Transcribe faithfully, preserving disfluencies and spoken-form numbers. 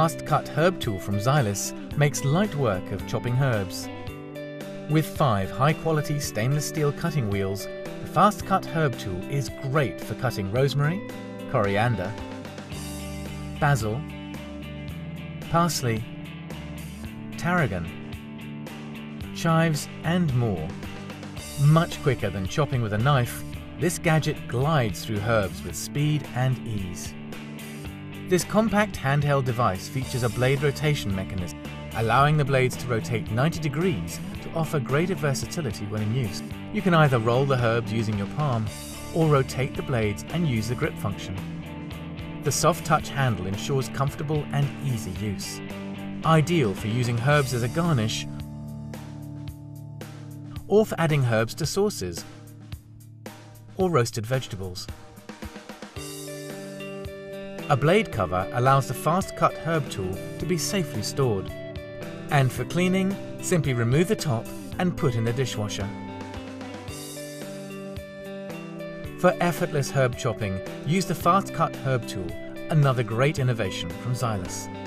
Fast Cut Herb Tool from Xylus makes light work of chopping herbs. With five high-quality stainless steel cutting wheels, the Fast Cut Herb Tool is great for cutting rosemary, coriander, basil, parsley, tarragon, chives and more. Much quicker than chopping with a knife, this gadget glides through herbs with speed and ease. This compact handheld device features a blade rotation mechanism, allowing the blades to rotate ninety degrees to offer greater versatility when in use. You can either roll the herbs using your palm, or rotate the blades and use the grip function. The soft touch handle ensures comfortable and easy use. Ideal for using herbs as a garnish, or for adding herbs to sauces, or roasted vegetables. A blade cover allows the Fast Cut Herb Tool to be safely stored. And for cleaning, simply remove the top and put in the dishwasher. For effortless herb chopping, use the Fast Cut Herb Tool, another great innovation from Xylus.